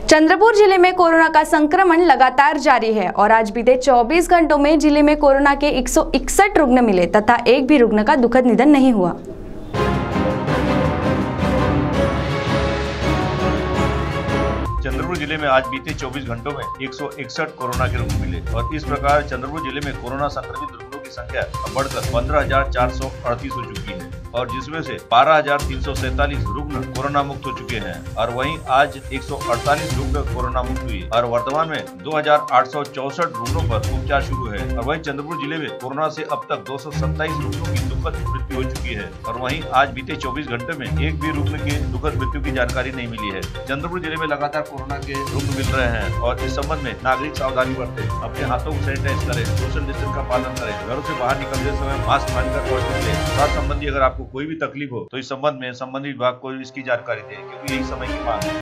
चंद्रपुर जिले में कोरोना का संक्रमण लगातार जारी है और आज बीते 24 घंटों में जिले में कोरोना के 161 रुग्ण मिले तथा एक भी रुग्ण का दुखद निधन नहीं हुआ। चंद्रपुर जिले में आज बीते 24 घंटों में 161 कोरोना के रुग्ण मिले और इस प्रकार चंद्रपुर जिले में कोरोना संक्रमित रुग्णों की संख्या बढ़कर 15,438 हो चुकी है और जिसमें से 12,347 रुग्ण कोरोना मुक्त हो चुके हैं और वहीं आज 148 रुग्ण कोरोना मुक्त हुए और वर्तमान में 2,864 रुग्णों पर उपचार शुरू है और वहीं चंद्रपुर जिले में कोरोना से अब तक 227 रुग्णों की दुखद मृत्यु हो चुकी है और वहीं आज बीते 24 घंटे में एक भी रुग्ण की दुखद मृत्यु की जानकारी नहीं मिली है। चंद्रपुर जिले में लगातार कोरोना के रुग्ण मिल रहे हैं और इस संबंध में नागरिक सावधानी बरतें, अपने हाथों को सैनिटाइज करें, सोशल डिस्टेंस का पालन करें, घरों से बाहर निकलते समय मास्क पहनकर और निकलें। स्वास्थ्य संबंधी अगर आपको कोई भी तकलीफ हो तो इस संबंध में संबंधित विभाग को इसकी जानकारी दें क्योंकि यही समय की मांग है।